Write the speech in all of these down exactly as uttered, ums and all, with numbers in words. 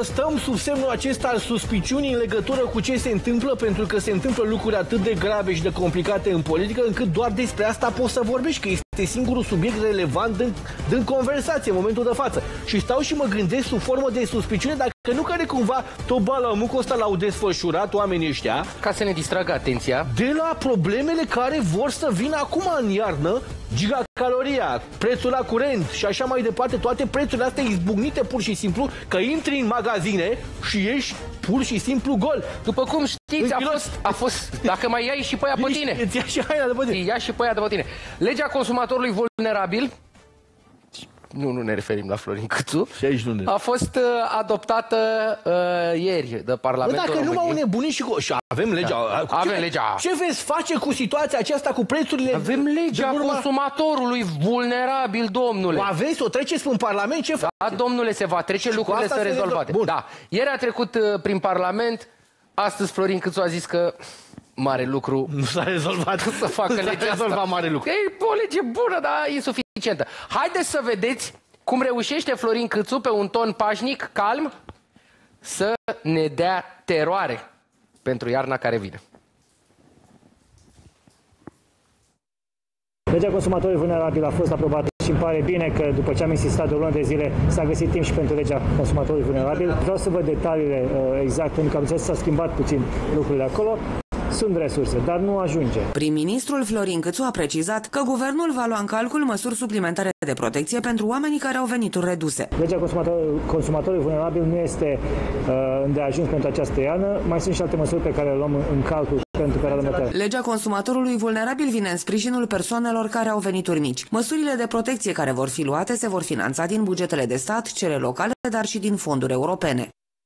stăm sub semnul acesta al suspiciunii în legătură cu ce se întâmplă, pentru că se întâmplă lucruri atât de grave și de complicate în politică, încât doar despre asta poți să vorbești, că este singurul subiect relevant din, din conversație în momentul de față. Și stau și mă gândesc sub formă de suspiciune dacă nu care cumva tot balamucul ăsta l-au desfășurat oamenii ăștia ca să ne distragă atenția de la problemele care vor să vină acum în iarnă, gigacaloria, prețul la curent și așa mai departe, toate prețurile astea izbucnite pur și simplu, că intri în magazine și ești pur și simplu gol. După cum știți, a fost, a fost, dacă mai iai și pe aia pe tine. Îți ia și aia de pe tine. Ia și pe aia de pe tine. Legea consumatorului vulnerabil, nu, nu ne referim la Florin Câțu, a fost uh, adoptată uh, ieri de Parlamentul Bă, dacă României. nu m-au nebunit și, cu... și avem legea. Da. Avem ce, legea. Ce veți face cu situația aceasta, cu prețurile? Avem legea urma... consumatorului vulnerabil, domnule. O aveți, o treceți în Parlament? Ce da, domnule, se va trece, și lucrurile să rezolvate. Da. Ieri a trecut uh, prin Parlament, astăzi Florin Câțu a zis că mare lucru nu s-a rezolvat să facă legea asta. Mare lucru. E o lege bună, dar insuficientă. Haideți să vedeți cum reușește Florin Câțu pe un ton pașnic, calm, să ne dea teroare pentru iarna care vine. Legea consumatorului vulnerabil a fost aprobată și îmi pare bine că după ce am insistat de o lună de zile s-a găsit timp și pentru legea consumatorului vulnerabil. Vreau să văd detaliile exact, pentru că am înțeles că s-a schimbat puțin lucrurile acolo. Sunt resurse, dar nu ajunge. Prim-ministrul Florin Câțu a precizat că guvernul va lua în calcul măsuri suplimentare de protecție pentru oamenii care au venituri reduse. Legea consumatorului, consumatorului vulnerabil nu este uh, îndeajuns pentru această iarnă. Mai sunt și alte măsuri pe care le luăm în calcul pentru perioada următoare. Legea consumatorului vulnerabil vine în sprijinul persoanelor care au venituri mici. Măsurile de protecție care vor fi luate se vor finanța din bugetele de stat, cele locale, dar și din fonduri europene.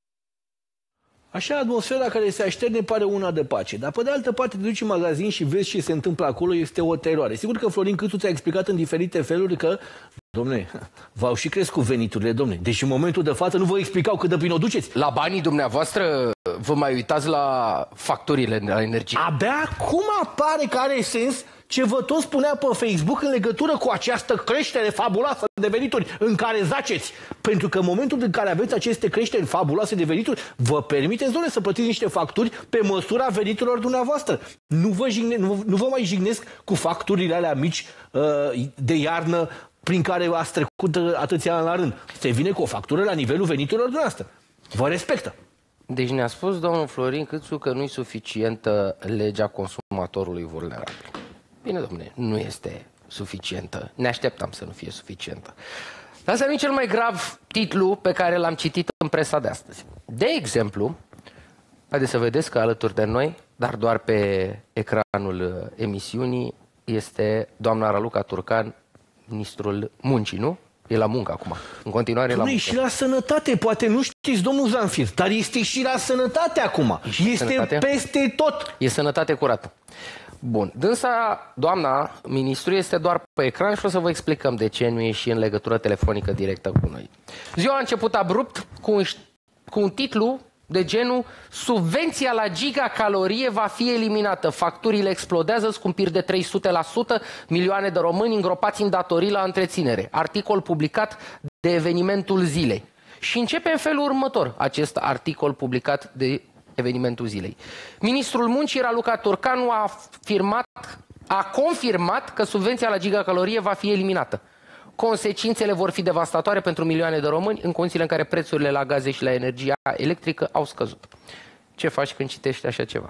Așa, atmosfera care se așterne pare una de pace, dar pe de altă parte te duci în magazin și vezi ce se întâmplă acolo, este o teroare. Sigur că Florin Câțu ți-a explicat în diferite feluri că, domne, v-au și crescut veniturile, domne. Deci în momentul de față nu vă explicau cât de bine o duceți. La banii dumneavoastră vă mai uitați la facturile la energie. Abia acum apare că are sens ce vă tot spunea pe Facebook în legătură cu această creștere fabuloasă de venituri în care zaceți. Pentru că în momentul în care aveți aceste creșteri fabuloase de venituri, vă permiteți, domnule, să plătiți niște facturi pe măsura veniturilor dumneavoastră. Nu vă, jigne, nu, nu vă mai jignesc cu facturile alea mici uh, de iarnă prin care ați trecut atâția ani la rând. Se vine cu o factură la nivelul veniturilor dumneavoastră. Vă respectă. Deci ne-a spus domnul Florin Câțu că nu e suficientă legea consumatorului vulnerabil. Bine, domnule, nu este suficientă. Ne așteptam să nu fie suficientă. Dar să nu cel mai grav titlu pe care l-am citit în presa de astăzi. De exemplu, haideți să vedeți că alături de noi, dar doar pe ecranul emisiunii, este doamna Raluca Turcan, ministrul muncii, nu? E la muncă acum. În continuare e la muncă. Și la sănătate, poate nu știți, domnul Zanfir, dar este și la sănătate acum. Este sănătate? Peste tot. E sănătate curată. Bun. Dânsa, doamna ministru, este doar pe ecran și o să vă explicăm de ce nu e și în legătură telefonică directă cu noi. Ziua a început abrupt cu un, cu un titlu de genul subvenția la gigacalorie va fi eliminată. Facturile explodează, scumpiri de trei sute la sută, milioane de români îngropați în datorii la întreținere. Articol publicat de Evenimentul Zilei. Și începe în felul următor acest articol publicat de Evenimentul Zilei. Ministrul Muncii, Raluca Turcanu, a, afirmat, a confirmat că subvenția la gigacalorie va fi eliminată. Consecințele vor fi devastatoare pentru milioane de români în condițiile în care prețurile la gaze și la energia electrică au scăzut. Ce faci când citești așa ceva?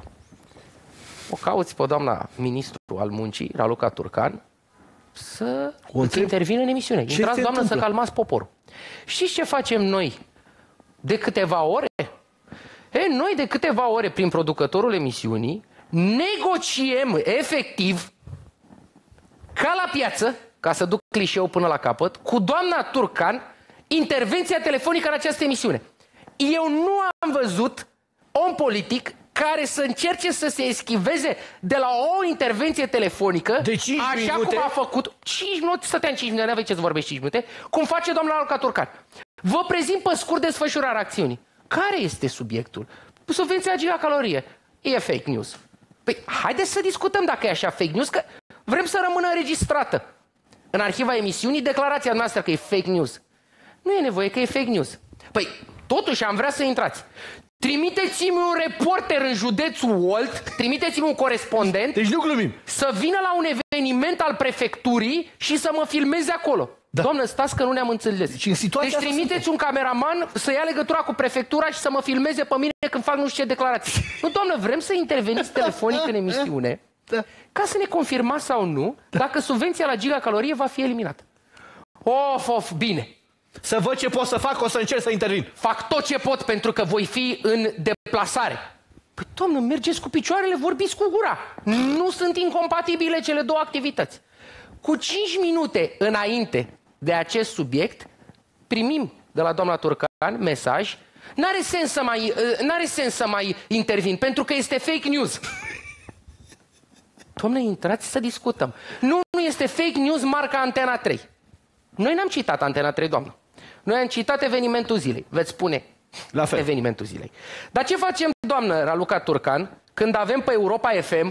O cauți pe doamna ministru al muncii, Raluca Turcan, să intervină în emisiune. Intrați, doamnă, să calmați poporul. Știți ce facem noi de câteva ore? E, noi de câteva ore, prin producătorul emisiunii, negociem efectiv, ca la piață, ca să duc clișeul până la capăt, cu doamna Turcan, intervenția telefonică în această emisiune. Eu nu am văzut om politic care să încerce să se eschiveze de la o intervenție telefonică, de cinci așa minute? cum a făcut... cinci minute, stăteam cinci minute, n-aveai ce să vorbești cinci minute, cum face doamna Raluca Turcan. Vă prezint pe scurt desfășurarea acțiunii. Care este subiectul? Subvenția gigacalorie. E fake news. Păi, haideți să discutăm dacă e așa fake news, că vrem să rămână înregistrată în arhiva emisiunii declarația noastră că e fake news. Nu e nevoie, că e fake news. Păi, Totuși am vrea să intrați. Trimiteți-mi un reporter în județul Olt, trimiteți-mi un corespondent. Deci nu glumim. Să vină la un eveniment al prefecturii și să mă filmeze acolo. Da. Doamnă, stați că nu ne-am înțeles. Deci, în deci trimiteți un cameraman să ia legătura cu prefectura și să mă filmeze pe mine când fac nu știu ce declarații. Nu, doamnă, vrem să interveniți telefonic în emisiune da. ca să ne confirmați sau nu da. dacă subvenția la gigacalorie va fi eliminată. Of, of, bine. Să văd ce pot să fac, o să încerc să intervin. Fac tot ce pot pentru că voi fi în deplasare. Păi, doamnă, mergeți cu picioarele, vorbiți cu gura. Nu sunt incompatibile cele două activități. Cu cinci minute înainte de acest subiect, primim de la doamna Turcan mesaj. N-are sens să mai, n-are sens să mai intervin, pentru că este fake news. Doamne, intrați să discutăm. Nu, nu este fake news marca Antena trei. Noi n-am citat Antena trei, doamnă. Noi am citat evenimentul zilei. Veți spune la fel. Evenimentul zilei. Dar ce facem, doamnă Raluca Turcan, când avem pe Europa F M...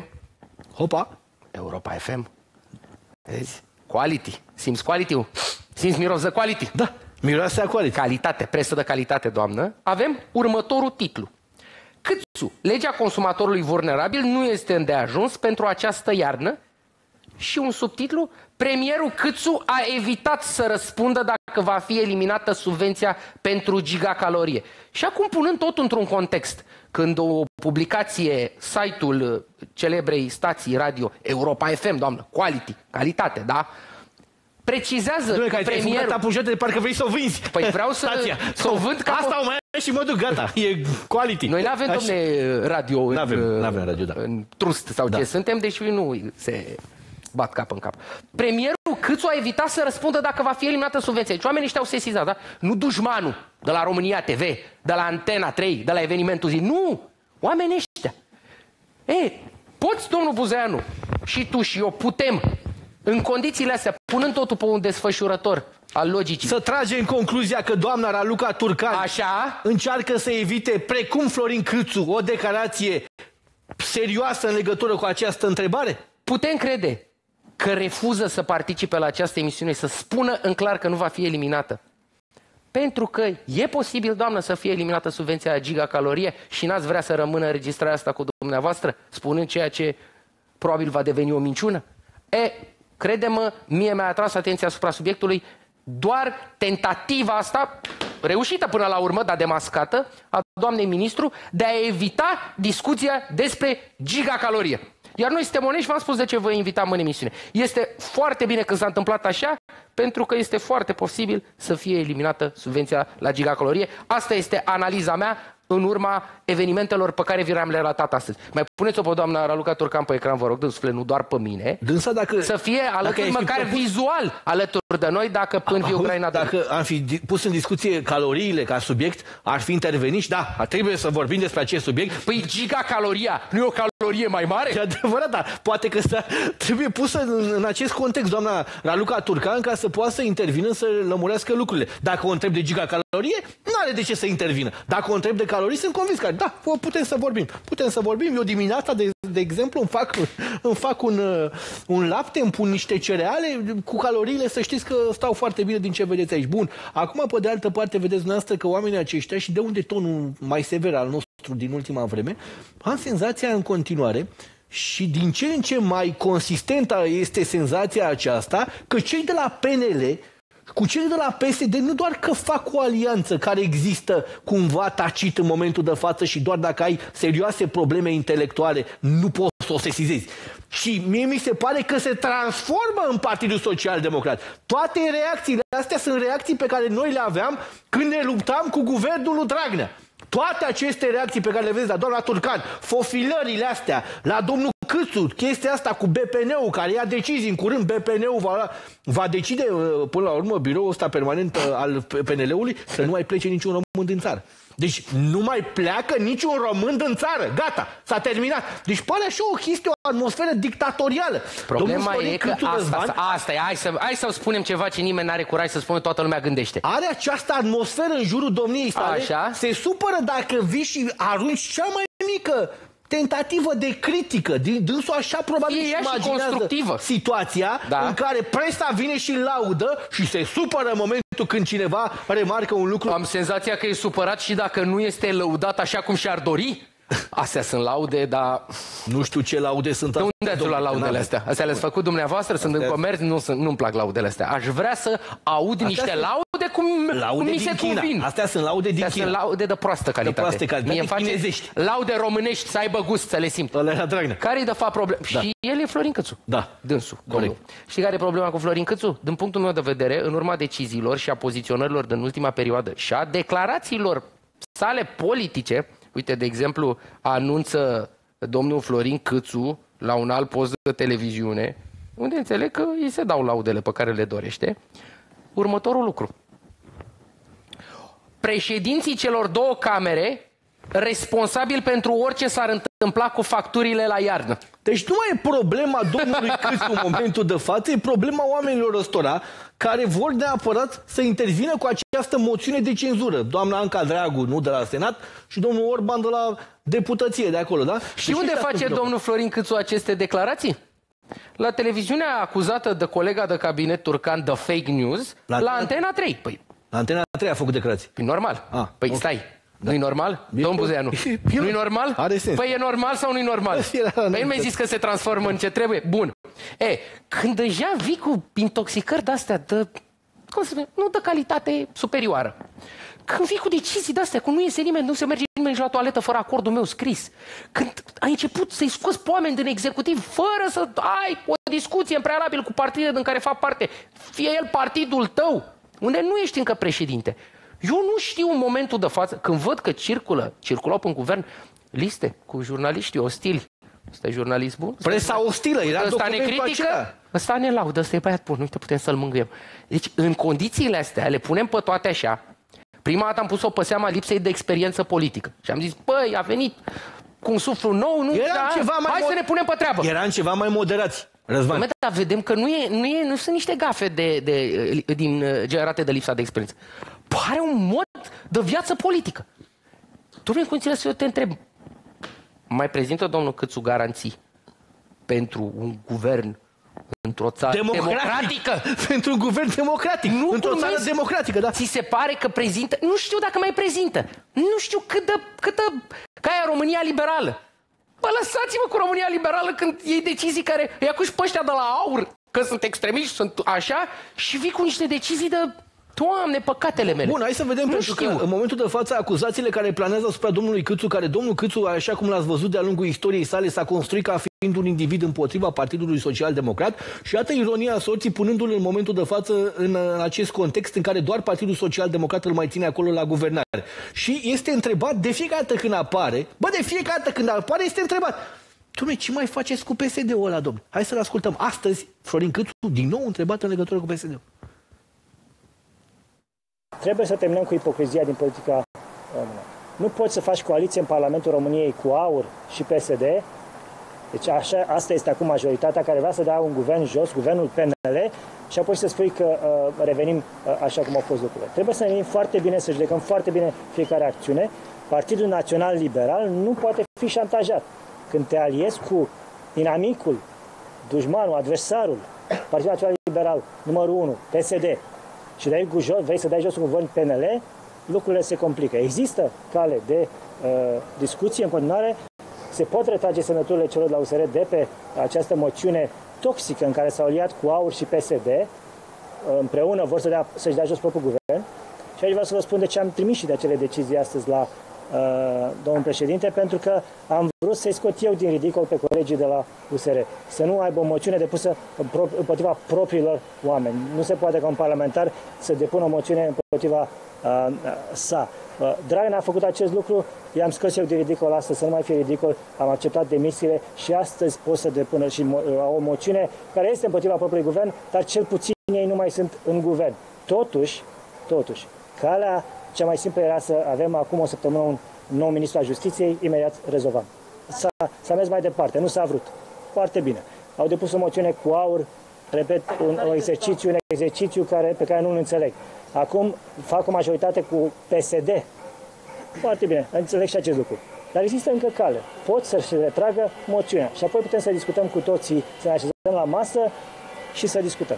Hopa! Europa F M. Vezi? Quality. Simți quality-ul? Simți miros de quality? Da, miroase a quality. Calitate, presă de calitate, doamnă. Avem următorul titlu. Câțu, legea consumatorului vulnerabil nu este îndeajuns pentru această iarnă. Și un subtitlu, premierul Câțu a evitat să răspundă dacă va fi eliminată subvenția pentru gigacalorie. Și acum punând tot într-un context, când o publicație, site-ul celebrei stații radio Europa F M, doamnă, quality, calitate, da? Precizează Doamne, că că premierul... ai făcut de parcă vrei să o vinzi. Păi vreau să, să o vând ca... Asta o mai ai și mă duc, gata, e quality. Noi n-avem, domne, radio, n-avem, în, n-avem radio, da. în trust sau da. ce suntem, deci nu se... bat cap în cap. Premierul Câțu a evitat să răspundă dacă va fi eliminată subvenția. Deci oamenii ăștia au sesizat, da? Nu dușmanul de la România T V, de la Antena trei, de la evenimentul zi. Nu! Oamenii ăștia. E, poți, domnul Buzeanu, și tu și eu putem, în condițiile astea, punând totul pe un desfășurător al logicii. Să tragem concluzia că doamna Raluca Turcan Așa? încearcă să evite, precum Florin Câțu, o declarație serioasă în legătură cu această întrebare? Putem crede că refuză să participe la această emisiune, să spună în clar că nu va fi eliminată. Pentru că e posibil, doamnă, să fie eliminată subvenția la gigacalorie și n-ați vrea să rămână înregistrarea asta cu dumneavoastră, spunând ceea ce probabil va deveni o minciună? E, crede-mă, mie mi-a atras atenția asupra subiectului doar tentativa asta, reușită până la urmă, dar demascată, a doamnei ministru, de a evita discuția despre gigacalorie. Iar noi suntem onești, v-am spus de ce vă invitam în emisiune. Este foarte bine când s-a întâmplat așa, pentru că este foarte posibil să fie eliminată subvenția la gigacalorie. Asta este analiza mea în urma evenimentelor pe care vi le-am relatat astăzi. Mai puneți-o pe doamna Raluca Turcan pe ecran, vă rog, dânsule, nu doar pe mine. Dânsa dacă... Să fie alături, măcar propus... vizual, alături de noi, dacă până vii Ucraina... Dacă am fi pus în discuție caloriile ca subiect, ar fi intervenit și da, trebuie să vorbim despre acest subiect. Păi gigacaloria nu e o calorie mai mare? E adevărat, da. Poate că trebuie pusă în, în acest context doamna Raluca Turcan ca să poată să intervină, să lămurească lucrurile. Dacă o întreb de gigacalorie, nu are de ce să intervină. Dacă o întreb de calorii, sunt convins că da, putem să vorbim. Putem să vorbim. Eu dimineața, de, de exemplu, îmi fac, îmi fac un, un lapte, îmi pun niște cereale cu caloriile, să știți că stau foarte bine din ce vedeți aici. Bun. Acum, pe de altă parte, vedeți dumneavoastră că oamenii aceștia, și de unde tonul mai sever al nostru din ultima vreme, am senzația în continuare, și din ce în ce mai consistentă este senzația aceasta, că cei de la P N L cu cei de la P S D nu doar că fac o alianță care există cumva tacit în momentul de față și doar dacă ai serioase probleme intelectuale nu poți să o sesizezi. Și mie mi se pare că se transformă în Partidul Social Democrat. Toate reacțiile astea sunt reacții pe care noi le aveam când ne luptam cu guvernul lui Dragnea. Toate aceste reacții pe care le vezi la doamna Turcan, fofilările astea, la domnul Câțu, chestia asta cu B P N-ul, care ia decizii în curând, B P N-ul va, va decide până la urmă biroul ăsta permanent al P N L-ului să nu mai plece niciun român din țară. Deci nu mai pleacă niciun român din țară. Gata, s-a terminat. Deci pare așa o chestie, o atmosferă dictatorială. Problema e că asta, Răzvan, asta e. Hai să, hai să spunem ceva ce nimeni n-are curaj să spună, toată lumea gândește. Are această atmosferă în jurul domniei sale. Așa. Se supără dacă vii și arunci cea mai mică tentativă de critică. Dânsul așa probabil și imaginează situația da. în care presa vine și laudă și se supără în momentul când cineva remarcă un lucru. Am senzația că e supărat și dacă nu este lăudat așa cum și-ar dori. Astea sunt laude, dar... Nu știu ce laude sunt. De unde ați luat laudele astea? Astea le-ați făcut dumneavoastră? Sunt în comerț? Nu, nu-mi plac laudele astea. Aș vrea să aud astea niște sunt... laude cum, laude cum mi se convin. Astea sunt laude din astea China. Sunt laude de proastă calitate. De proastă calitate. Mie face chinezești. Laude românești, să aibă gust, să le simt. Care e de fapt problema? Da. Și el e Florin Cățu. Da. Dânsul. Corect. Știi care e problema cu Florin Cățu? Din punctul meu de vedere, în urma deciziilor și a poziționărilor din ultima perioadă și a declarațiilor sale politice. Uite, de exemplu, anunță domnul Florin Cățu la un alt post de televiziune, unde înțeleg că îi se dau laudele pe care le dorește, următorul lucru. Președinții celor două camere responsabil pentru orice s-ar întâmpla cu facturile la iarnă. Deci nu mai e problema domnului Cățu în momentul de față, e problema oamenilor ăstora care vor neapărat să intervină cu această moțiune de cenzură. Doamna Anca Dreagu, nu de la Senat, și domnul Orban de la deputăție de acolo, da? Și deci unde face domnul Florin Cățu aceste declarații? La televiziunea acuzată de colega de cabinet turcan de fake news, la, la Antena trei. Păi, la Antena trei a făcut declarații. Păi normal. Ah, păi okay. Stai. Da. Nu-i normal? Domnul Buzeanu. Nu-i normal? Are sens. Păi e normal sau nu-i normal? Păi el mi-a zis că se transformă în ce trebuie. Bun. E, când deja vii cu intoxicări de-astea de, cum să spune, nu de calitate superioară. Când vii cu decizii de-astea, cum nu iese nimeni, nu se merge nimeni la toaletă fără acordul meu scris. Când ai început să-i scoți pe oameni din executiv fără să ai o discuție în prealabil cu partidul din care fac parte, fie el partidul tău, unde nu ești încă președinte. Eu nu știu în momentul de față, când văd că circulă, circulau pe un guvern liste cu jurnaliștii ostili. Ăsta e jurnalist bun? Presa ostilă, era ăsta ne critică, ăsta ne laudă, ăsta e băiat bun, uite, putem să-l mângâiem. Deci, în condițiile astea, le punem pe toate așa. Prima dată am pus-o pe seama lipsei de experiență politică. Și am zis, băi, a venit cu un suflu nou, nu? Da, ceva mai hai să ne punem pe treabă. Eram ceva mai moderați. Răzvan. Dar vedem că nu, e, nu, e, nu sunt niște gafe de, de, de, din, generate de lipsa de experiență. Pare un mod de viață politică. Dom'le, cum înțeles, eu te întreb, mai prezintă domnul Cățu garanții pentru un guvern într-o țară democratic. democratică? Pentru un guvern democratic. Nu într-o țară democratică, da. Ți se pare că prezintă? Nu știu dacă mai prezintă. Nu știu cât de, cât de, ca aia România liberală. Bă, lăsați-mă cu România liberală când iei decizii care îi acuși pe ăștia de la aur, că sunt extremiști, sunt așa, și vii cu niște decizii de... Doamne, păcatele mele. Bun, hai să vedem, nu pentru știu. că în momentul de față acuzațiile care planează asupra domnului Cățu, care domnul Cățu, așa cum l-ați văzut de-a lungul istoriei sale, s-a construit ca fiind un individ împotriva Partidului Social Democrat și iată ironia sorții, punându-l în momentul de față în acest context în care doar Partidul Social Democrat îl mai ține acolo la guvernare. Și este întrebat de fiecare dată când apare, bă, de fiecare dată când apare este întrebat: Dom'le, ce mai faceți cu P S D-ul ăla, dom'le? Hai să-l ascultăm. Astăzi, Florin Cățu, din nou întrebat în legătură cu P S D-ul. Trebuie să terminăm cu ipocrizia din politica română. Nu poți să faci coaliție în Parlamentul României cu AUR și P S D. Deci așa, asta este acum majoritatea care vrea să dea un guvern jos, guvernul P N L, și apoi să spui că uh, revenim uh, așa cum au fost lucrurile. Trebuie să ne venim foarte bine, să judecăm foarte bine fiecare acțiune. Partidul Național Liberal nu poate fi șantajat. Când te aliezi cu inamicul, dușmanul, adversarul, Partidul Național Liberal, numărul unu, P S D, și dai cu jos, vrei să dai jos un guvern P N L, lucrurile se complică. Există cale de uh, discuție în continuare, se pot retrage semnăturile celor de la U S R de pe această moțiune toxică în care s-au aliat cu AUR și P S D, uh, împreună vor să dea, să-și dea jos propriul guvern. Și aici vreau să vă spun de ce am trimis și de acele decizii astăzi la uh, domnul președinte, pentru că am vrut să-i scot eu din ridicol pe colegii de la U S R. Să nu aibă o moțiune depusă împotriva propriilor oameni. Nu se poate ca un parlamentar să depună o moțiune împotriva uh, sa. Uh, Dragnea a făcut acest lucru, i-am scos eu din ridicol astăzi, să nu mai fie ridicol, am acceptat demisiile și astăzi pot să depună și mo o moțiune care este împotriva propriului guvern, dar cel puțin ei nu mai sunt în guvern. Totuși, totuși, calea cea mai simplă era să avem acum o săptămână un nou ministru al Justiției, imediat rezolvam. S-a mers mai departe, nu s-a vrut. Foarte bine. Au depus o moțiune cu AUR, repet, un, un exercițiu, un exercițiu care, pe care nu-l înțeleg. Acum fac o majoritate cu P S D. Foarte bine, înțeleg și acest lucru. Dar există încă cale. Pot să-și retragă moțiunea și apoi putem să discutăm cu toții, să ne așezăm la masă și să discutăm.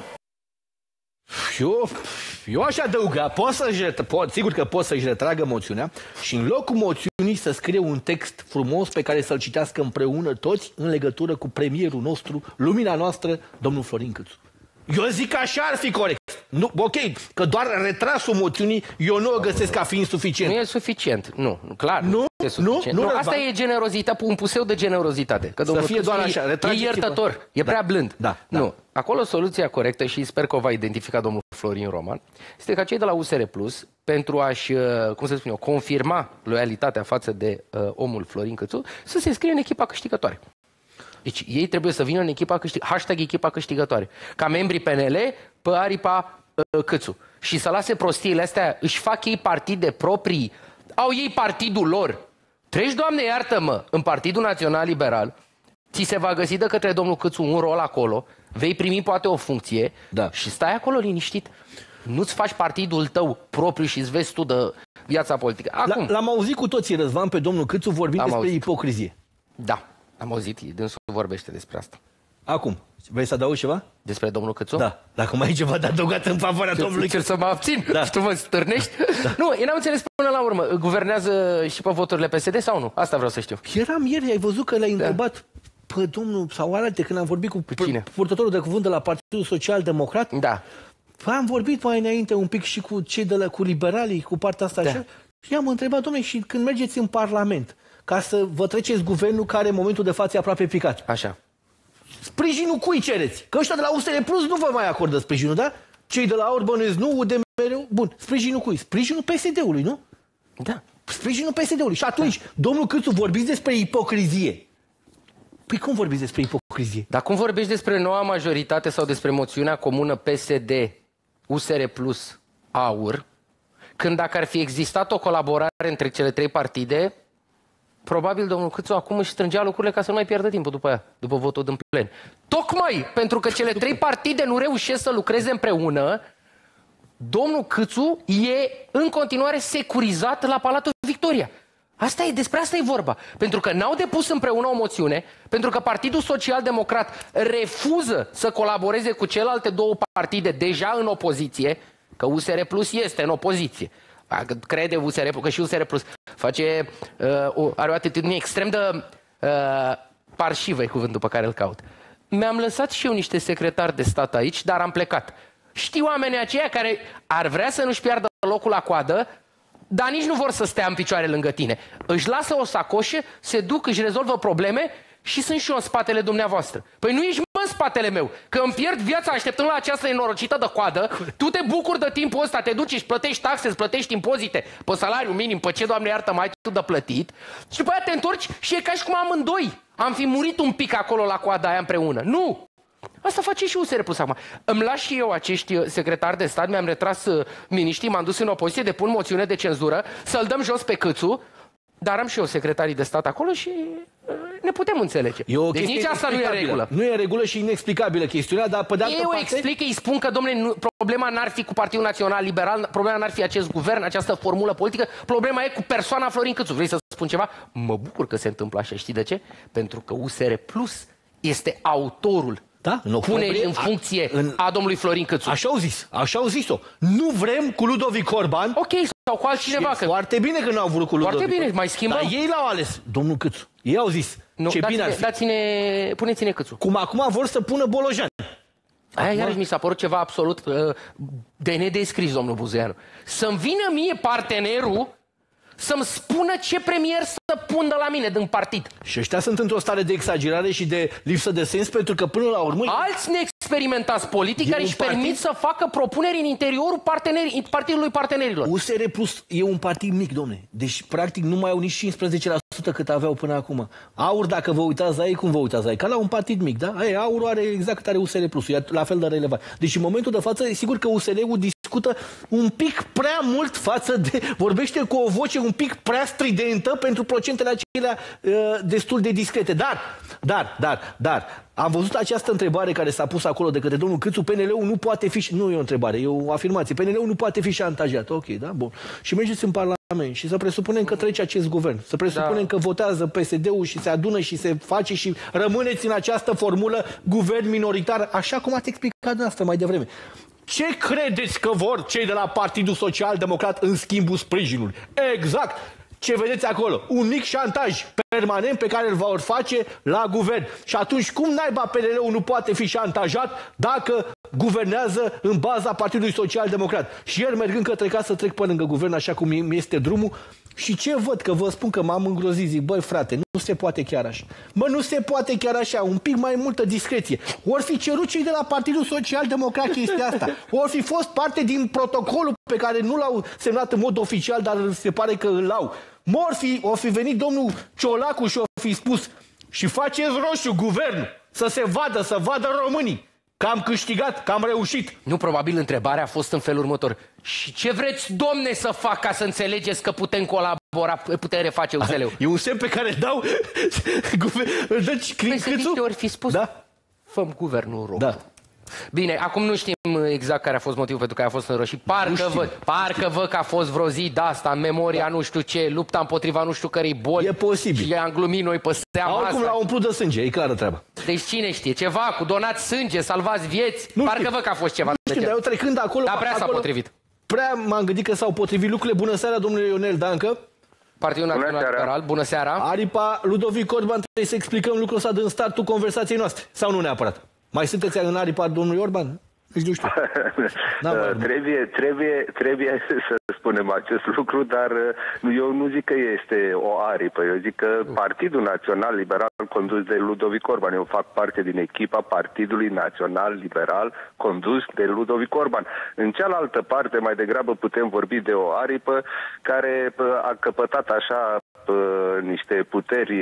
Eu, eu aș adăuga, pot să-și, pot, sigur că pot să-și retragă moțiunea și în locul moțiunii să scrie un text frumos pe care să-l citească împreună toți în legătură cu premierul nostru, lumina noastră, domnul Florin Cîțu. Eu zic că așa ar fi corect. Nu, ok, că doar retrasul moțiunii eu nu o găsesc ca fiind suficient. Nu e suficient, nu, clar. Nu, e suficient. nu, nu, nu asta e generozitate, un puseu de generozitate. Că să fie doar așa, e iertător, e da. prea blând. Da, nu, da. Acolo soluția corectă, și sper că o va identifica domnul Florin Roman, este ca cei de la U S R Plus, pentru a-și, cum să spun eu, confirma loialitatea față de uh, omul Florin Cîțu, să se înscrie în echipa câștigătoare. Deci ei trebuie să vină în echipa câștigătoare, hashtag echipa câștigătoare, ca membrii P N L pe aripa uh, Cîțu. Și să lase prostiile astea, își fac ei partide proprii, au ei partidul lor. Treci, Doamne, iartă-mă, în Partidul Național Liberal, ți se va găsi de către domnul Cîțu un rol acolo, vei primi poate o funcție, da, și stai acolo liniștit. Nu-ți faci partidul tău propriu și îți vezi tu de viața politică. Acum, L-am auzit cu toții, Răzvan, pe domnul Cîțu vorbind despre auzit. ipocrizie. Da, am auzit, dânsul vorbește despre asta. Acum, vrei să adaugi ceva? Despre domnul Cîțu? Da, dacă mai ai ceva de adăugat în favoarea domnului Cîțu. Să mă abțin? Da. Și tu mă stârnești? Da. Nu, eu n-am înțeles până la urmă. Guvernează și pe voturile P S D sau nu? Asta vreau să știu. Eram ieri, ai văzut că l-ai întrebat pe domnul sau alte când am vorbit cu purtătorul de cuvânt de la Partidul Social Democrat. Da. Am vorbit mai înainte un pic și cu cei de la, cu liberalii, cu partea asta, da, așa. Și i-am întrebat, domnule, și când mergeți în Parlament, ca să vă treceți guvernul care în momentul de față e aproape picat. Așa. Sprijinul cui cereți? Că ăștia de la U S R Plus nu vă mai acordă sprijinul, da? Cei de la Orbanez nu, U D M R, bun. Sprijinul cui? Sprijinul P S D-ului, nu? Da. Sprijinul P S D-ului. Și atunci, da, domnul Cîțu, vorbiți despre ipocrizie. Păi cum vorbiți despre ipocrizie? Dar cum vorbești despre noua majoritate sau despre moțiunea comună P S D, U S R Plus, AUR, când dacă ar fi existat o colaborare între cele trei partide, probabil domnul Cîțu acum își strângea lucrurile ca să nu mai pierdă timpul după aia, după votul din plen. Tocmai pentru că cele trei partide nu reușesc să lucreze împreună, domnul Cîțu e în continuare securizat la Palatul Victoria. Asta e, despre asta e vorba. Pentru că n-au depus împreună o moțiune, pentru că Partidul Social Democrat refuză să colaboreze cu celelalte două partide deja în opoziție, că U S R Plus este în opoziție. Crede U S R Plus, că și U S R Plus face, uh, are o atitudine extrem de uh, parșivă, e cuvântul pe care îl caut. Mi-am lăsat și eu niște secretari de stat aici, dar am plecat. Știu oamenii aceia care ar vrea să nu-și piardă locul la coadă, dar nici nu vor să stea în picioare lângă tine. Își lasă o sacoșă, se duc, își rezolvă probleme și sunt și eu în spatele dumneavoastră. Păi nu ești mă în spatele meu, că îmi pierd viața așteptând la această nenorocită de coadă, tu te bucuri de timpul ăsta, te duci, își plătești taxe, îți plătești impozite pe salariu minim, pe ce, Doamne iartă, mai tu de plătit, și după aia te întorci și e ca și cum amândoi am fi murit un pic acolo la coada aia împreună. Nu! Asta face și U S R Plus acum. Îmi las și eu acești secretari de stat, mi-am retras uh, miniștrii, m-am dus în opoziție, depun moțiune de cenzură, să-l dăm jos pe Cîțu, dar am și eu secretarii de stat acolo și uh, ne putem înțelege. Deci nici asta nu e regulă. Nu e regulă și inexplicabilă chestiunea, dar pe de altă eu parte... explic, îi spun că, domnule, nu, problema n-ar fi cu Partidul Național Liberal, problema n-ar fi acest guvern, această formulă politică, problema e cu persoana Florin Cîțu. Vrei să spun ceva? Mă bucur că se întâmplă așa. Știi de ce? Pentru că U S R Plus este autorul, da? Punerii în funcție a, în... a domnului Florin Cîțu. Așa au zis, așa au zis-o. Nu vrem cu Ludovic Orban. Ok, sau cu altcineva. Că... Foarte bine că n-au vrut cu Ludovic. Foarte bine, mai schimbăm. Dar ei l-au ales, domnul Cîțu. Ei au zis, nu, ce bine ar fi. Dați-ne, puneți-ne Cîțu. Cum acum vor să pună Bolojan. Aia acum... iarăși mi s-a părut ceva absolut uh, de nedescris, domnul Buzeanu. Să-mi vină mie partenerul să-mi spună ce premier să pun de la mine din partid. Și ăștia sunt într-o stare de exagerare și de lipsă de sens, pentru că până la urmă... Alți neexperimentați politic care își permit partid... să facă propuneri în interiorul parteneri... partidului partenerilor. U S R Plus e un partid mic, domne. Deci, practic, nu mai au nici cincisprezece la sută cât aveau până acum. AUR, dacă vă uitați la ei, cum vă uitați la ei? Ca la un partid mic, da? Aia, AUR are exact cât are U S R Plus. E la fel de relevant. Deci, în momentul de față, e sigur că U S R-ul discută un pic prea mult față de... Vorbește cu o voce un pic prea stridentă pentru procentele acelea uh, destul de discrete. Dar, dar, dar, dar, am văzut această întrebare care s-a pus acolo de către domnul Cîțu, P N L-ul nu poate fi... Nu e o întrebare, e o afirmație. P N L-ul nu poate fi șantajat. Ok, da? Bun. Și mergeți în Parlament. Parlament și să presupunem că trece acest guvern, să presupunem da. că votează P S D-ul și se adună și se face și rămâneți în această formulă guvern minoritar, așa cum ați explicat dumneavoastră mai devreme. Ce credeți că vor cei de la Partidul Social Democrat în schimbul sprijinului? Exact! Ce vedeți acolo? Un mic șantaj permanent pe care îl vor face la guvern. Și atunci cum naiba P N L-ul nu poate fi șantajat dacă guvernează în baza Partidului Social Democrat? Și ieri, mergând către casă, trec pe lângă guvern așa cum mi este drumul și ce văd? Că vă spun că m-am îngrozit, zic, băi frate, nu se poate chiar așa. Mă, nu se poate chiar așa, un pic mai multă discreție. Ori fi cerut cei de la Partidul Social Democrat chestia asta. Ori fi fost parte din protocolul pe care nu l-au semnat în mod oficial, dar se pare că îl au. Mor fi, o fi venit domnul Ciolacu și o fi spus și faceți roșu guvernul, să se vadă, să vadă românii că am câștigat, că am reușit. Nu, probabil întrebarea a fost în felul următor. Și ce vreți, domne, să fac ca să înțelegeți că putem colabora, putem reface U S L-ul? E un semn pe care îl dau deci, păi să niște ori fi spus, da? Făm guvernul roșu. Da. Bine, acum nu știm exact care a fost motivul pentru care a fost înroșit. Parcă văd, parcă văd că a fost vreo zi de asta, în memoria da. nu știu ce, lupta împotriva nu știu cărei boli. E posibil. Și am glumit noi pe seama asta. Oricum l-au umplut de sânge, e clară treaba. Deci cine știe, ceva cu donați sânge, salvați vieți, nu parcă știu. văd că a fost ceva. Nu știu, dar eu trecând acolo... Dar prea s-a potrivit. Prea m-am gândit că s-au potrivit lucrurile. Bună seara, domnule Ionel Dancă. Partidul Național Liberal, bună seara. Aripa, Ludovic Orban, trebuie să explicăm lucrul ăsta din startul conversației noastre. Sau nu neapărat? Mai sunteți în aripa domnului Orban? Nu știu. trebuie, trebuie, trebuie să spunem acest lucru, dar eu nu zic că este o aripă. Eu zic că Partidul Național Liberal condus de Ludovic Orban. Eu fac parte din echipa Partidului Național Liberal condus de Ludovic Orban. În cealaltă parte, mai degrabă putem vorbi de o aripă care a căpătat așa niște puteri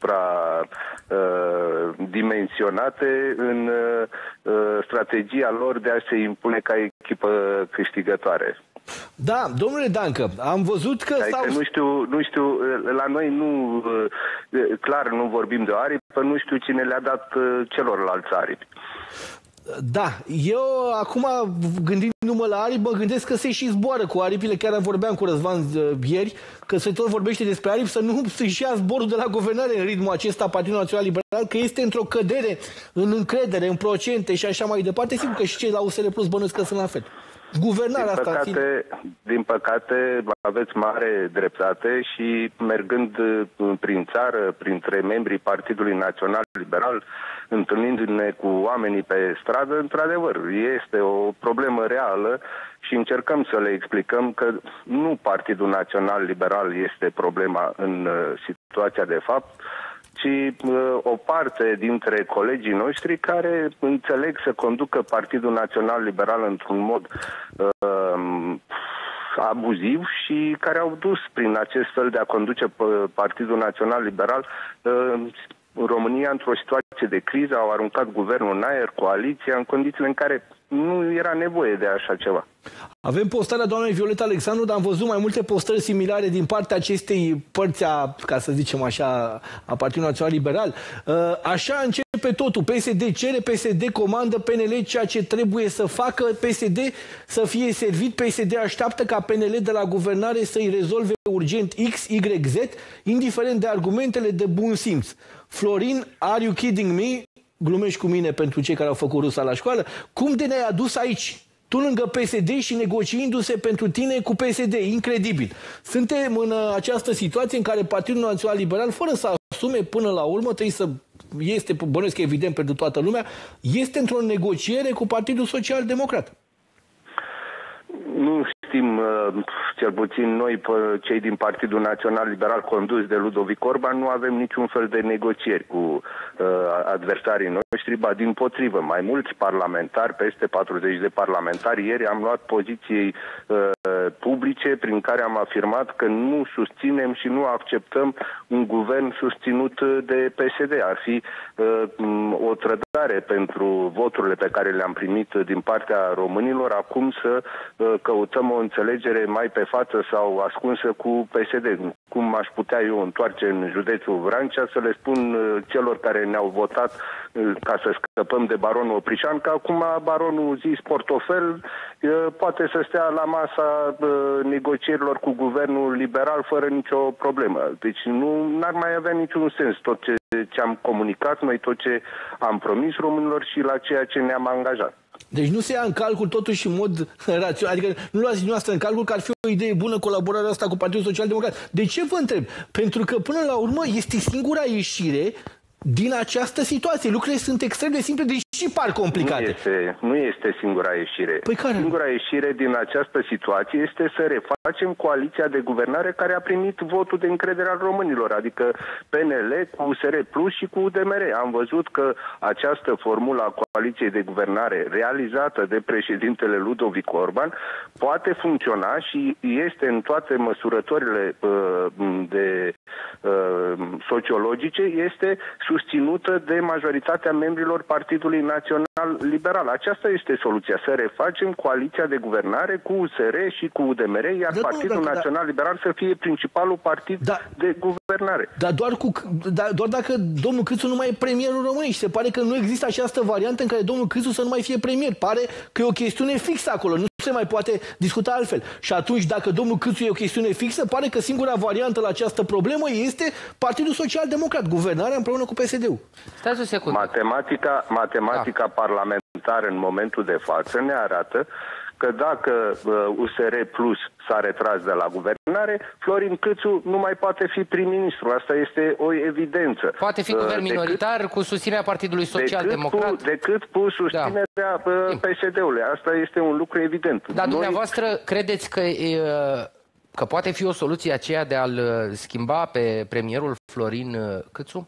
supradimensionate în uh, strategia lor de a se impune ca echipă câștigătoare. Da, domnule Dancă, am văzut că... Adică nu știu, nu știu, la noi nu, clar nu vorbim de o aripă, nu știu cine le-a dat celorlalți aripi. Da, eu acum gândindu-mă la aripi, mă gândesc că se și zboară cu aripile. Chiar vorbeam cu Răzvan ieri, că se tot vorbește despre aripi, să nu să-și ia zborul de la guvernare în ritmul acesta Partidul Național Liberal, că este într-o cădere în încredere, în procente și așa mai departe. Sigur că și cei la U S L Plus bănuiesc că sunt la fel. Guvernarea din păcate, asta... Din păcate, aveți mare dreptate și mergând prin țară, printre membrii Partidului Național Liberal, întâlnindu-ne cu oamenii pe stradă, într-adevăr, este o problemă reală și încercăm să le explicăm că nu Partidul Național Liberal este problema în situația de fapt, ci uh, o parte dintre colegii noștri care înțeleg să conducă Partidul Național Liberal într-un mod uh, abuziv și care au dus prin acest fel de a conduce Partidul Național Liberal uh, România într-o situație de criză, au aruncat guvernul în aer, coaliția, în condițiile în care nu era nevoie de așa ceva. Avem postarea doamnei Violeta Alexandru, dar am văzut mai multe postări similare din partea acestei părți, a, ca să zicem așa, a Partidului Național Liberal. Așa începe totul. P S D cere, P S D comandă, P N L ceea ce trebuie să facă, P S D să fie servit, P S D așteaptă ca P N L de la guvernare să-i rezolve urgent X, Y, Z, indiferent de argumentele de bun simț. Florin, are you kidding me? Glumești cu mine pentru cei care au făcut rusa la școală. Cum de ne-ai adus aici? Tu lângă P S D și negociindu-se pentru tine cu P S D. Incredibil. Suntem în această situație în care Partidul Național Liberal, fără să asume până la urmă, trebuie să este, bănuiesc că evident pentru toată lumea, este într-o negociere cu Partidul Social Democrat. Nu știm, cel puțin noi, cei din Partidul Național Liberal condus de Ludovic Orban, nu avem niciun fel de negocieri cu uh, adversarii noștri, ba dimpotrivă. Mai mulți parlamentari, peste patruzeci de parlamentari, ieri am luat poziții uh, publice prin care am afirmat că nu susținem și nu acceptăm un guvern susținut de P S D. Ar fi uh, o trădare pentru voturile pe care le-am primit din partea românilor, acum să uh, căutăm o înțelegere mai pe față sau ascunsă cu P S D. cum aș putea eu întoarce în județul Vrancea, să le spun celor care ne-au votat ca să scăpăm de baronul Oprișan, că acum baronul Zis Portofel poate să stea la masa negocierilor cu guvernul liberal fără nicio problemă. Deci nu n-ar mai avea niciun sens tot ce, ce am comunicat noi, tot ce am promis românilor și la ceea ce ne-am angajat. Deci nu se ia în calcul totuși în mod rațional, adică nu luați dumneavoastră în calcul că ar fi o idee bună colaborarea asta cu Partidul Social Democrat. De ce vă întreb? Pentru că până la urmă este singura ieșire din această situație. Lucrurile sunt extrem de simple, deși par complicate. Nu este, nu este singura ieșire. Păi care? Singura ieșire din această situație este să refacem coaliția de guvernare care a primit votul de încredere al românilor, adică P N L cu U S R Plus și cu U D M R. Am văzut că această formulă a coaliției de guvernare realizată de președintele Ludovic Orban poate funcționa și este în toate măsurătorile de sociologice, este susținută de majoritatea membrilor Partidului Național Liberal. Aceasta este soluția, să refacem coaliția de guvernare cu U S R și cu U D M R, iar da, Partidul da, Național da. Liberal să fie principalul partid da. de guvernare. Dar doar, cu, da, doar dacă domnul Câțu nu mai e premierul României și se pare că nu există această variantă în care domnul Câțu să nu mai fie premier. Pare că e o chestiune fixă acolo, nu se mai poate discuta altfel. Și atunci, dacă domnul Câțu e o chestiune fixă, pare că singura variantă la această problemă este Partidul Social Democrat, guvernarea împreună cu P S D-ul. Stați o secundă. Matematica, matematica da. parlamentară în momentul de față ne arată că dacă U S R Plus s-a retras de la guvernare, Florin Câțu nu mai poate fi prim-ministru. Asta este o evidență. Poate fi guvern decât, minoritar cu susținerea Partidului Social decât Democrat? Cu, decât cu susținerea da. P S D-ului. Asta este un lucru evident. Dar Noi... dumneavoastră credeți că, că poate fi o soluție aceea de a-l schimba pe premierul Florin Câțu?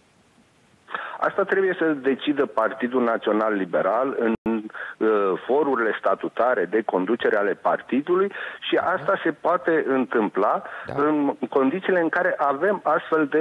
Asta trebuie să decidă Partidul Național Liberal în uh, forurile statutare de conducere ale partidului și asta se poate întâmpla da. în condițiile în care avem astfel de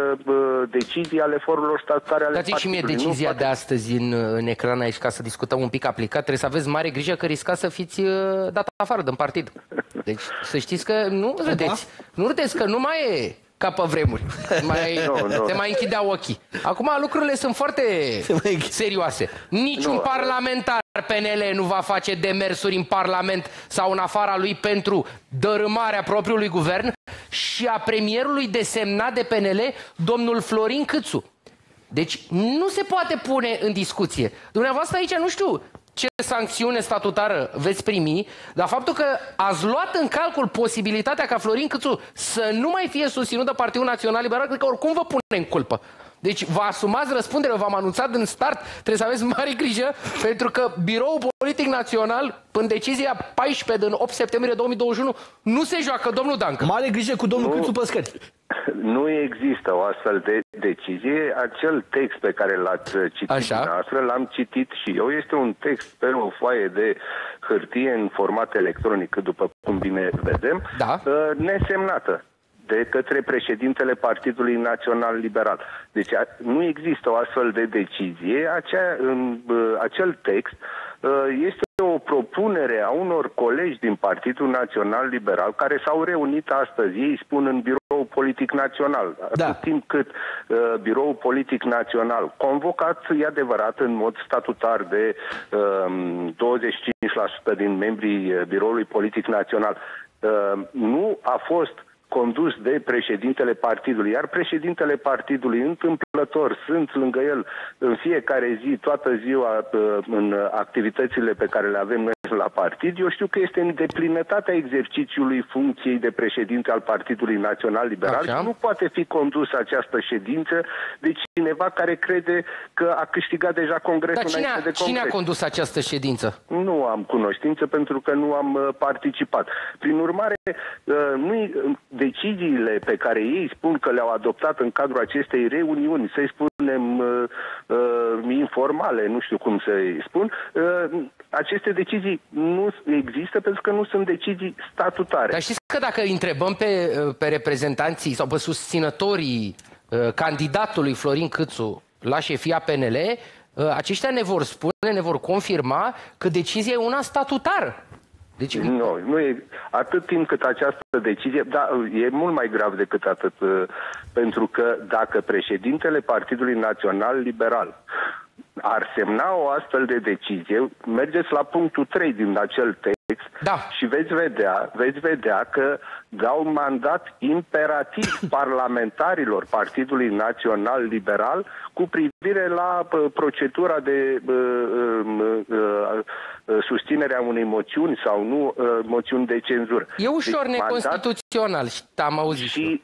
uh, decizii ale forurilor statutare ale Dați partidului. Dați și mie decizia poate... de astăzi în, în ecran aici ca să discutăm un pic aplicat. Trebuie să aveți mare grijă că riscați să fiți uh, dat afară din partid. Deci să știți că nu râdeți. Da? Nu râdeți că nu mai e... ca pe vremuri. Mai, no, no. Te mai închidea ochii. Acum lucrurile sunt foarte serioase. Niciun no, parlamentar P N L nu va face demersuri în Parlament sau în afara lui pentru dărâmarea propriului guvern și a premierului desemnat de P N L, domnul Florin Câțu. Deci nu se poate pune în discuție. Dumneavoastră aici nu știu ce sancțiune statutară veți primi, dar faptul că ați luat în calcul posibilitatea ca Florin Câțu să nu mai fie susținut de Partidul Național Liberal, cred că oricum vă pune în culpă. Deci vă asumați răspunderea, v-am anunțat din start, trebuie să aveți mare grijă, pentru că Biroul Politic Național, în decizia paisprezece din opt septembrie două mii douăzeci și unu, nu se joacă, domnul Dancă. Mare grijă cu domnul Câțu pe scări. Nu există o astfel de decizie. Acel text pe care l-ați citit dumneavoastră, l-am citit și eu. Este un text pe o foaie de hârtie în format electronic, după cum bine vedem, da. nesemnată de către președintele Partidului Național Liberal. Deci nu există o astfel de decizie. Acea, acel text este o propunere a unor colegi din Partidul Național Liberal care s-au reunit astăzi, ei spun, în Biroul Politic Național. Da. Atât timp cât uh, Biroul Politic Național, convocat, e adevărat, în mod statutar de uh, douăzeci și cinci la sută din membrii Biroului Politic Național, uh, nu a fost condus de președintele partidului, iar președintele partidului întâmplător sunt lângă el în fiecare zi, toată ziua, în activitățile pe care le avem noi la partid. Eu știu că este în deplinătatea exercițiului funcției de președinte al Partidului Național Liberal și nu poate fi condusă această ședință de cineva care crede că a câștigat deja congresul. Dar cine a, de congres. cine a condus această ședință? Nu am cunoștință pentru că nu am participat. Prin urmare, nu deciziile pe care ei spun că le-au adoptat în cadrul acestei reuniuni, să-i spunem uh, uh, informale, nu știu cum să-i spun, uh, aceste decizii nu există pentru că nu sunt decizii statutare. Dar știți că dacă întrebăm pe, pe reprezentanții sau pe susținătorii uh, candidatului Florin Câțu la șefia P N L, uh, aceștia ne vor spune, ne vor confirma că decizia e una statutară. Deci... Nu, nu e atât timp cât această decizie, dar e mult mai grav decât atât, pentru că dacă președintele Partidului Național Liberal ar semna o astfel de decizie, mergeți la punctul trei din acel text, da. Și veți vedea, veți vedea că dau un mandat imperativ parlamentarilor Partidului Național Liberal cu privire la uh, procedura de uh, uh, uh, susținere a unei moțiuni sau nu uh, moțiuni de cenzură. E ușor deci, neconstituțional, mandat am auzit. Și